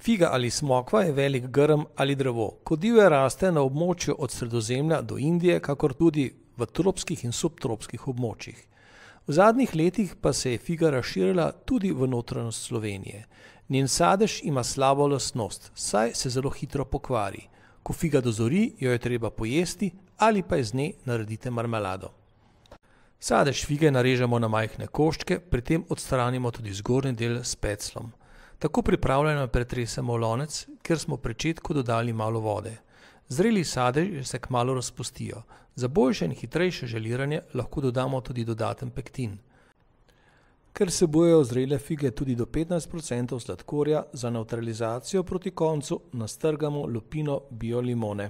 Figa ali smokva je velik grm ali drevo. Kot divje raste na območju od Sredozemlja do Indije, kakor tudi v tropskih in subtropskih območjih. V zadnjih letih pa se je figa razširila tudi v notranjost Slovenije. Njen sadež ima slabo lastnost, saj se zelo hitro pokvari. Ko figa dozori, jo je treba pojesti ali pa iz nje naredite marmelado. Sadež fige narežemo na majhne koščke, pri tem odstranimo tudi zgornji del s peclom. Tako pripravljeno pretresemo v lonec, kjer smo v pričetku dodali malo vode. Zreli sadeži se kmalu razpustijo. Za boljše in hitrejše želiranje lahko dodamo tudi dodaten pektin. Ker vsebujejo zrele fige tudi do 15% sladkorja, za nevtralizacijo proti koncu nastrgamo lupino bio limone.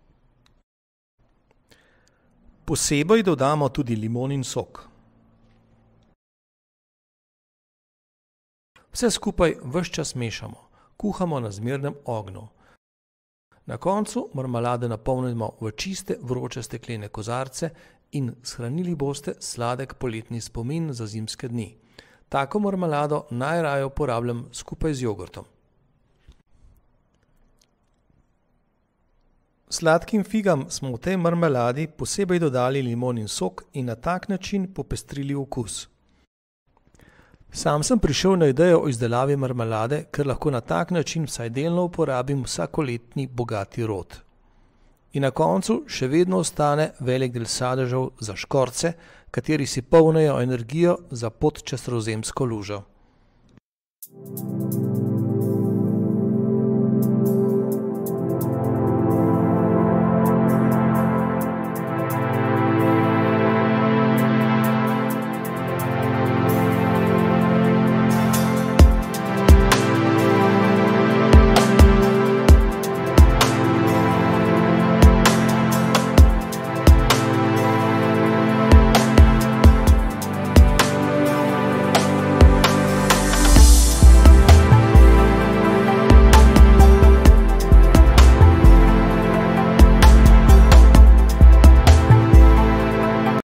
Posebej dodamo tudi limonin sok. Vse skupaj ves čas mešamo, kuhamo na zmernem ognju. Na koncu marmelade napolnimo v čiste vroče steklene kozarce in shranili boste sladek poletni spomin za zimske dni. Tako marmelado najraje uporabljam skupaj z jogurtom. Sladkim figam smo v tej marmeladi posebej dodali limonin sok in na tak način popestrili okus. Sam sem prišel na idejo o izdelavi marmelade, ker lahko na tak način vsaj delno uporabim vsakoletni bogati rod. In na koncu še vedno ostane velik del sadežev za škorce, kateri si polnijo energijo za pot čez sredozemsko lužo.